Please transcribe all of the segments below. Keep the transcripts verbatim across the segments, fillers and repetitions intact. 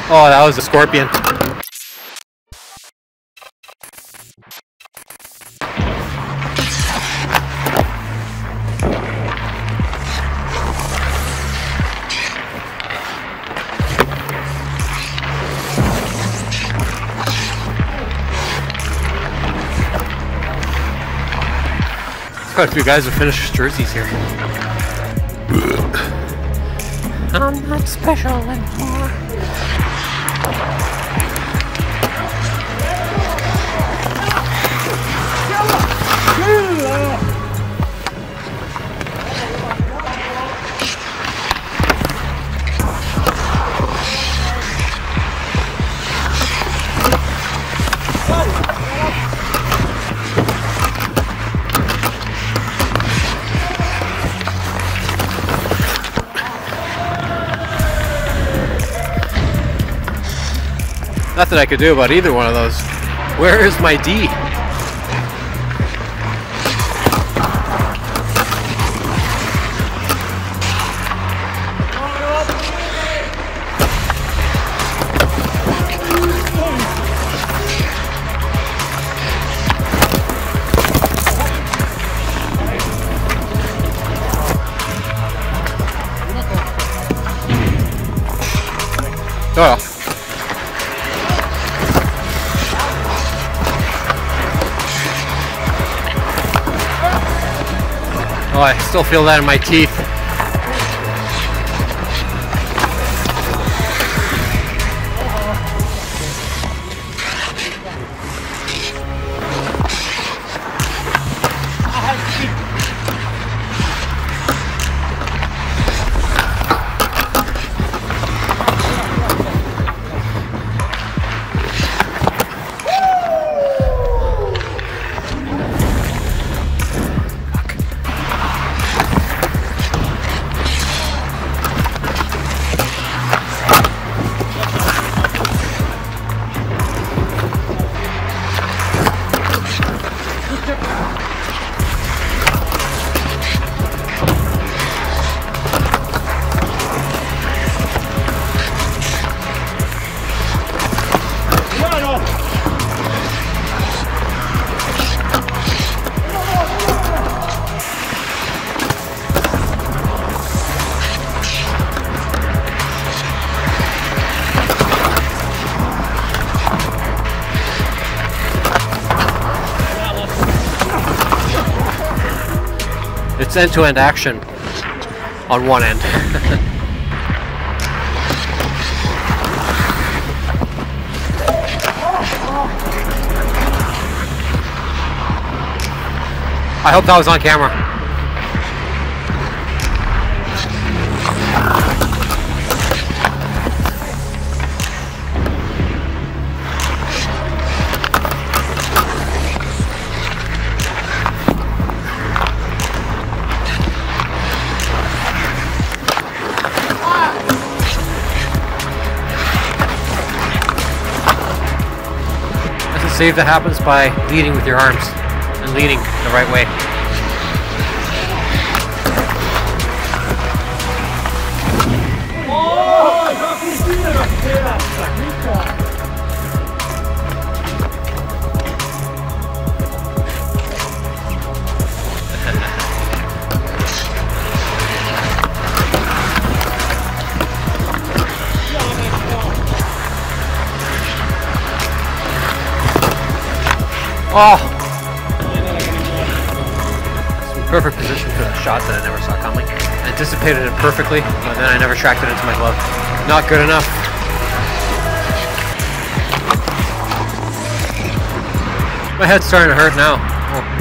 Oh, that was a scorpion. Quite a few guys with Finnish jerseys here. I'm not special anymore. Nothing I could do about either one of those. Where is my D? Oh. Oh, I still feel that in my teeth. It's end-to-end action on one end. I hope that was on camera. Save that happens by leading with your arms and leading the right way. Oh! Perfect position for that shot that I never saw coming. I anticipated it perfectly, but then I never tracked it into my glove. Not good enough. My head's starting to hurt now. Oh.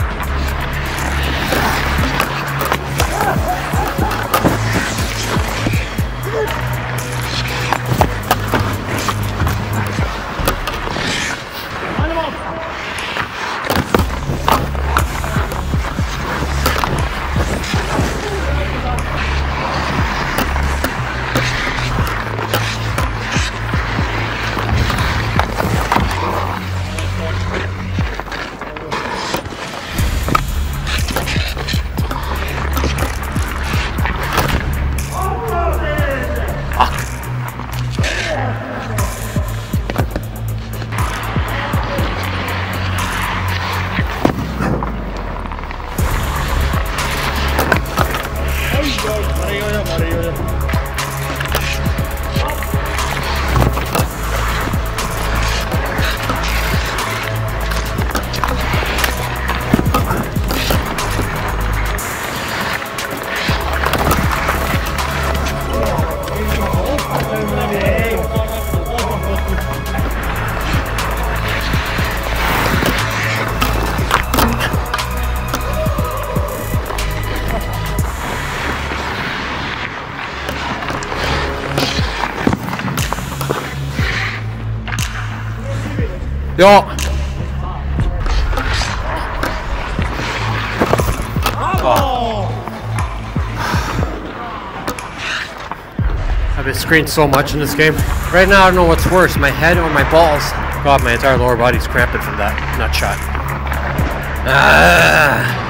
Yo! Oh. I've been screened so much in this game. Right now, I don't know what's worse, my head or my balls. God, my entire lower body's cramping from that nut shot. Ah.